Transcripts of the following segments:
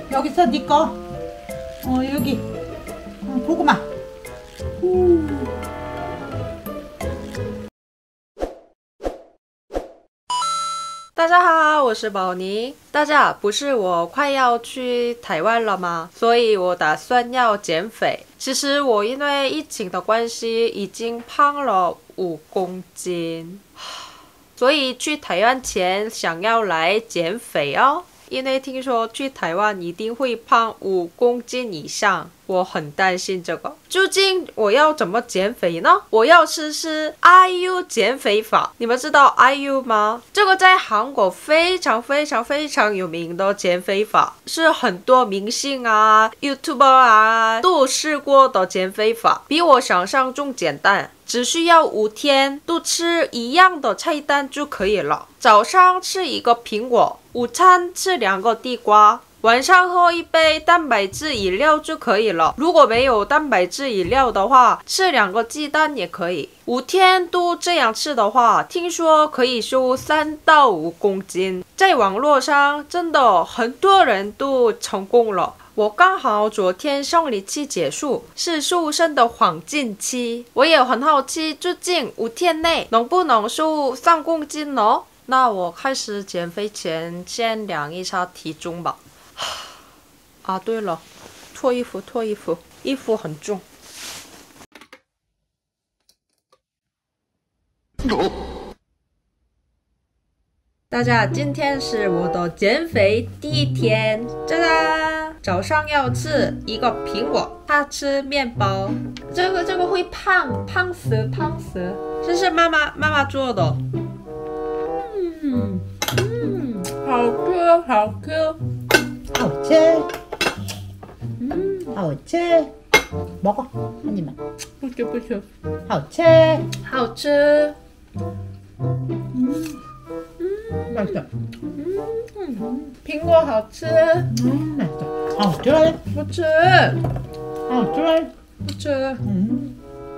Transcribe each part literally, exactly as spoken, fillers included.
여기서 네 거. 어 여기. 어, 고구마. 후. 大家好，我是宝妮。大家不是我快要去台湾了吗？所以我打算要减肥。其实我因为疫情的关系，已经胖了五公斤，所以去台湾前想要来减肥哦。因为听说去台湾一定会胖五公斤以上，我很担心这个。究竟我要怎么减肥呢？我要试试 I U 减肥法。你们知道 I U 吗？这个在韩国非常非常非常有名的减肥法，是很多明星啊、YouTuber 啊都试过的减肥法，比我想象中简单。只需要五天都吃一样的菜单就可以了。早上吃一个苹果，午餐吃两个地瓜，晚上喝一杯蛋白质饮料就可以了。如果没有蛋白质饮料的话，吃两个鸡蛋也可以。五天都这样吃的话，听说可以瘦三到五公斤。在网络上真的很多人都成功了。我刚好昨天生理期结束，是瘦身的黄金期。我也很好奇，究竟五天内能不能瘦三公斤呢？那我开始减肥前先量一下体重吧。啊，对了，脱衣服，脱衣服，衣服很重。大家，今天是我的减肥第一天，짜잔！早上要吃一个苹果，他吃面包，这个这个会胖，胖死，胖死。这是妈妈妈妈做的，嗯嗯，好吃，好吃， 好吃。嗯，好吃。먹어 한 입만. 不吃不吃， 好吃。 好吃。 음. 맛있어. 음, 苹果好吃。 음, 맛있어. 아, 좋아해. 不吃， 아, 좋아해. 不吃。 음.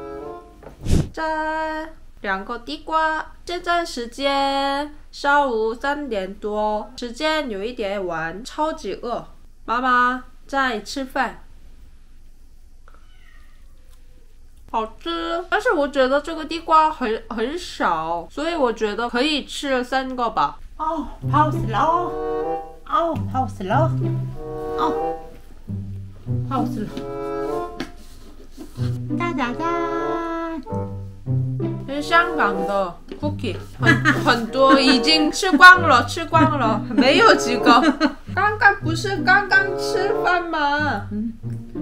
再两个地瓜。现在时间下午三点多，时间有一点晚，超级饿。妈妈在吃饭，好吃。但是我觉得这个地瓜很很少，所以我觉得可以吃三个吧。 어, 파우슬러. 어, 파우슬러. 어, 파우슬러. 짜자잔. 是香港的 cookie， 很很多已经吃光了，吃光了，没有几个。刚刚不是刚刚吃饭吗？ 嗯，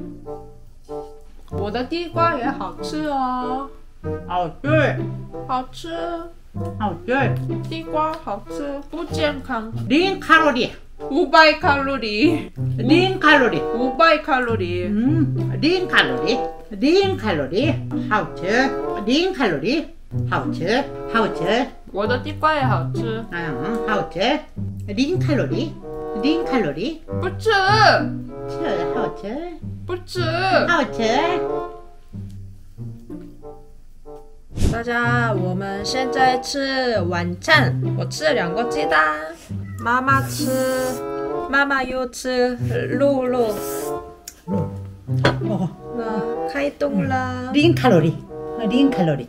我的地瓜也好吃哦， 어, 줄. 好吃， 어, 줄. 地瓜好吃，不健康， 링 칼로리. 五百卡路里， 링 칼로리. 五百卡路里。 음, 링 칼로리. 링 칼로리. 하우츠. 링 칼로리. 하우츠. 하우츠. 我的地瓜也好吃， 아, 하우츠. 링 칼로리. 링 칼로리. 不吃， 츠, 하우츠. 不吃。 하우츠. 大家，我们现在吃晚餐。我吃两个鸡蛋，妈妈吃，妈妈又吃肉肉。 먹어. 那开动了。 링 칼로리. 링 칼로리.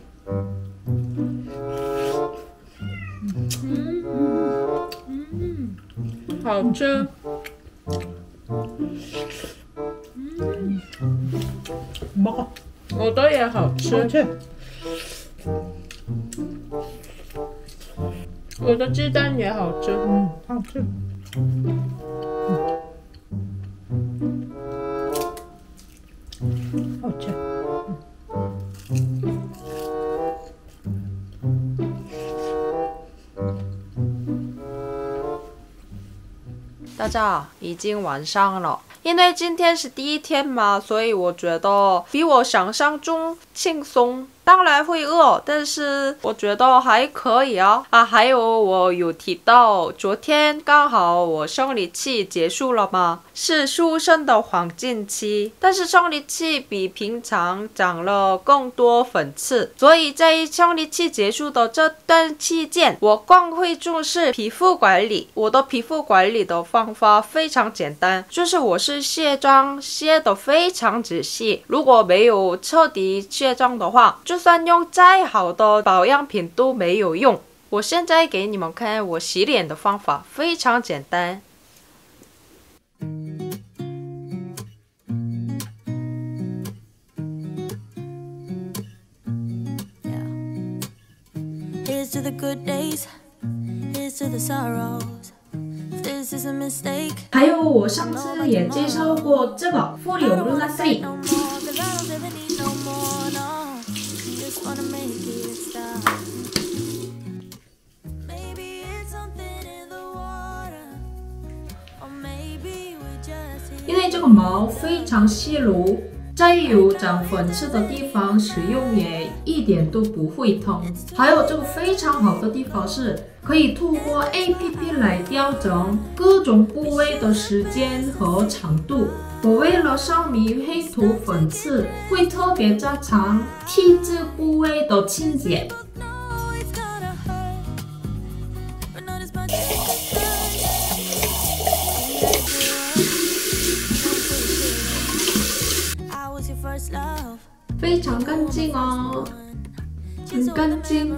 好吃。 먹어. 我的也好吃， 하우츠. 我的鸡蛋也好吃。 음, 하우츠. 하우츠. 大家，已经晚上了。因为今天是第一天嘛，所以我觉得比我想象中轻松。 当然会饿，但是我觉得还可以啊。啊，还有我有提到，昨天刚好我生理期结束了吗？是出生的黄金期，但是生理期比平常长了更多粉刺，所以在生理期结束的这段期间，我更会重视皮肤管理。我的皮肤管理的方法非常简单，就是我是卸妆卸得非常仔细，如果没有彻底卸妆的话，就算用再好的保养品都没有用。我现在给你们看我洗脸的方法，非常简单。 Here's to the good days, here's to the sorrows. This is a mistake. 还有我上次也介绍过这个敷柳露拉水。因为这个毛非常细柔，在有长粉刺的地方使用也一点都不会痛。还有这个非常好的地方是，可以透过 A P P 来调整各种部位的时间和长度。我为了上米黑头粉刺，会特别加强 T 字部位的清洁。非常干净哦，很干净。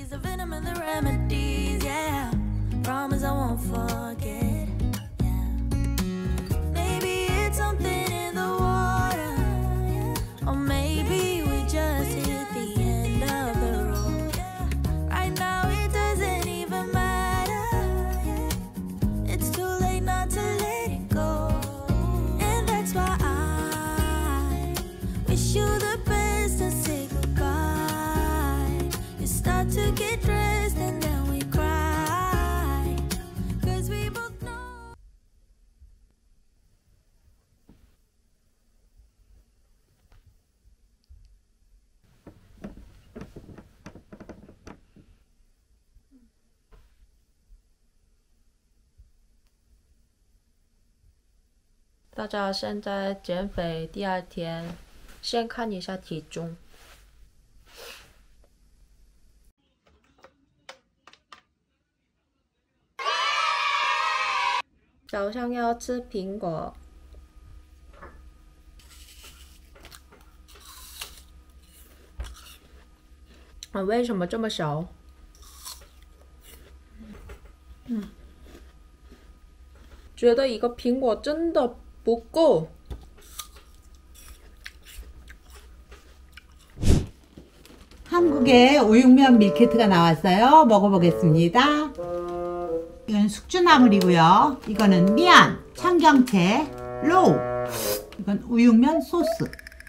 大家现在减肥第二天，先看一下体重。早上要吃苹果。啊，为什么这么少？嗯，觉得一个苹果真的不够。 한국에 우육면 밀키트가 나왔어요. 먹어보겠습니다. 이건 숙주나물이고요. 이거는 미안, 청경채, 로우. 이건 우육면 소스.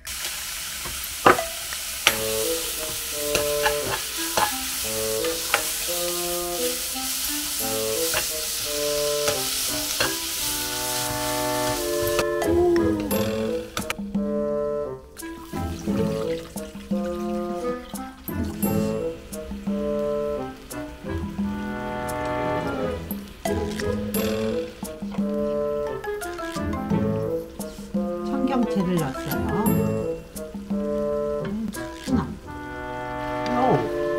청경채를 넣었어요. 숙주나물. 로우.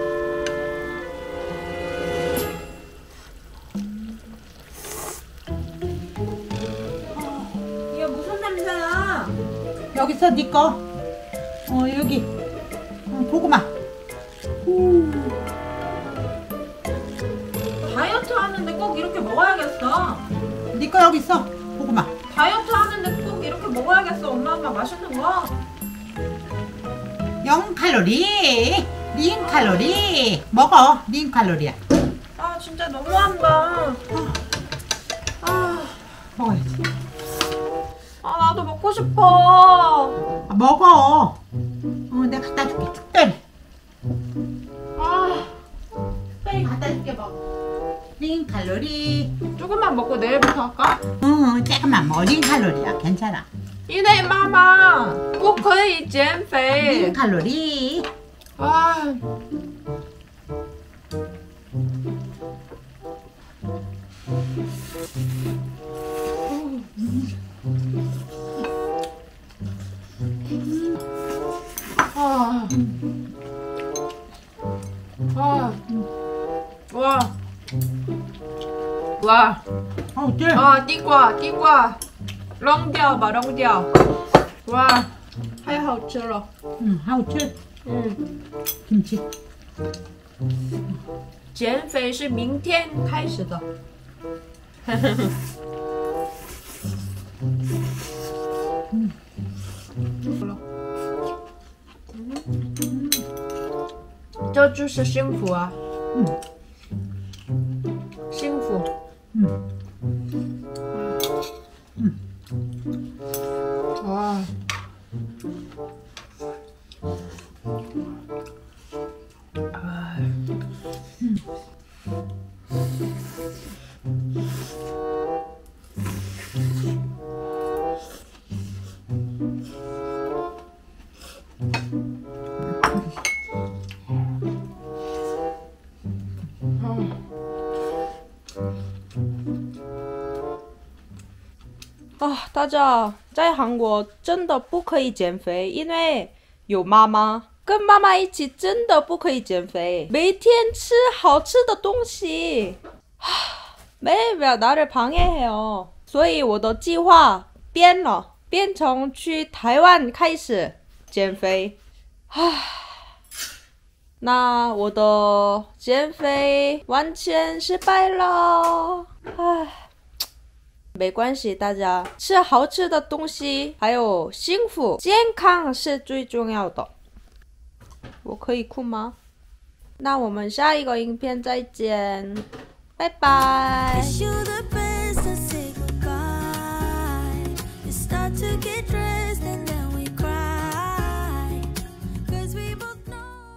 이게 무슨 냄새야? 여기서 네 거. 어 여기. 어, 고구마. 후. 다이어트 하는데 꼭 이렇게 먹어야겠어. 네 거 여기 있어. 고구마. 다이어트 하는데 꼭 이렇게 먹어야겠어. 엄마 아빠 맛있는 거. 영 칼로리. 링 칼로리. 먹어. 링 칼로리야. 아 진짜 너무한다. 아, 먹어야지. 아 나도 먹고 싶어. 아, 먹어. 어, 내가 갖다 줄게. 특별히. 아 특별히 갖다 줄게. 먹어. 링 칼로리. 조금만 먹고 내일부터 할까? 응, 조금만 먹어. 링 칼로리야. 괜찮아. 因为妈妈不可以减肥 링 칼로리. 啊！啊！啊！哇！哇！ 好吃。 啊，地瓜，地瓜，扔掉吧，扔掉。哇，太好吃了。 嗯，好吃。 嗯， 김치。 减肥是明天开始的。嗯，这就是幸福啊！ 嗯， 幸福。 嗯，嗯， 哇！啊，大家在韩国真的不可以减肥，因为有妈妈，跟妈妈一起真的不可以减肥。每天吃好吃的东西，매일매일 나를 방해해요. 所以我的计划变了，变成去台湾开始减肥。那我的减肥完全失败了。唉。没关系，大家吃好吃的东西，还有幸福、健康是最重要的。我可以哭吗？那我们下一个影片再见，拜拜。